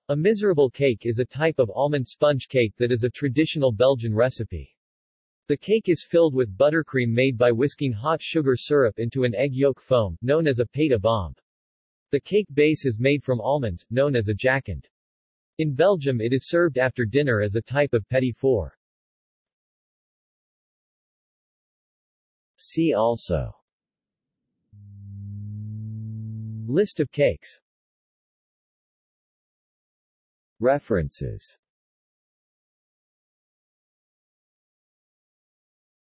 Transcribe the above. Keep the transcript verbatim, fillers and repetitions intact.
A miserable cake is a type of almond sponge cake that is a traditional Belgian recipe. The cake is filled with buttercream made by whisking hot sugar syrup into an egg yolk foam, known as a pâte à bombe. The cake base is made from almonds, known as a jacquard. In Belgium it is served after dinner as a type of petit four. See also: List of cakes. References